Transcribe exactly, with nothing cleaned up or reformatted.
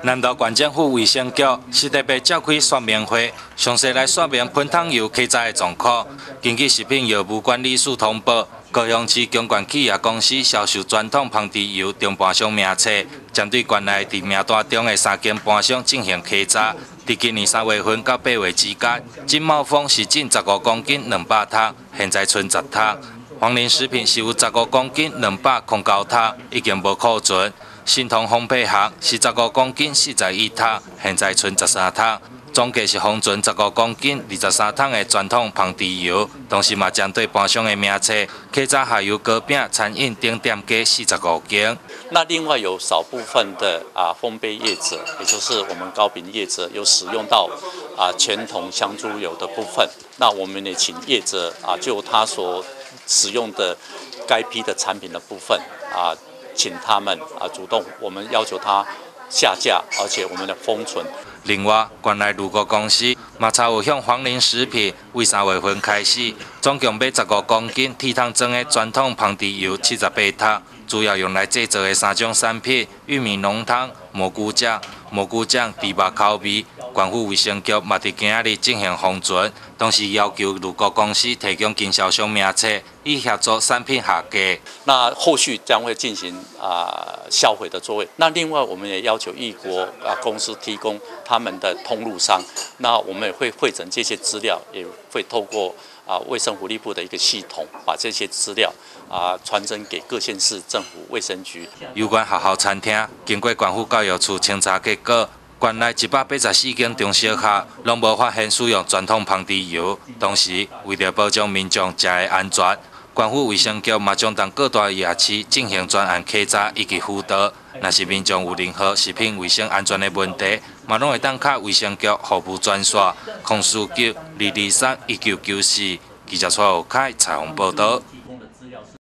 南投县政府卫生局是特别召开说明会，详细来说明喷烫油起查的状况。根据食品药物管理署通报，高雄市公关企业公司销售传统芳猪油中盘商名册，针对县内伫名单中的三间盘商进行稽查。伫今年三月份到八月之间，金茂丰是进十五公斤两百桶，现在剩十桶。黄林食品是有十五公斤两百零九桶，已经无库存。新通烘焙行是十五公斤四十一桶，现在剩十三桶。总计是封存十五公斤二十三桶的传统芳猪油，同时嘛针对盘商的名册，稽查下游糕饼、餐饮等店家四十五间。 那另外有少部分的啊烘焙业者，也就是我们糕饼业者，有使用到啊全铜香猪油的部分。那我们也请业者啊就他所使用的该批的产品的部分啊。请他们啊主动，我们要求他下架，而且我们的封存。 另外，原来如果公司嘛才有向黄林食品为三月份开始，总共买十五公斤铁桶装的传统芳猪油七十八桶，主要用来制作的三种产品：玉米浓汤、蘑菇酱、蘑菇酱猪肉口味。县府卫生局嘛伫今仔日进行封存，同时要求如果公司提供经销商名册，以协助产品下架。 那后续将会进行啊、呃、销毁的作业。那另外，我们也要求异国啊公司提供他们的通路商。那我们也会汇整这些资料，也会透过啊卫生福利部的一个系统，把这些资料啊传真给各县市政府卫生局。 有关学校餐厅，经过县府教育处清查结果。县内一百八十四间中小学拢无发现使用传统芳猪油，同时为了保障民众食的安全，县府卫生局嘛将同各大夜市进行专案稽查以及辅导。若是民众有任何食品卫生安全的问题，嘛拢会当敲卫生局服务专线空四九二二三一九九四。记者蔡浩凯采访报道。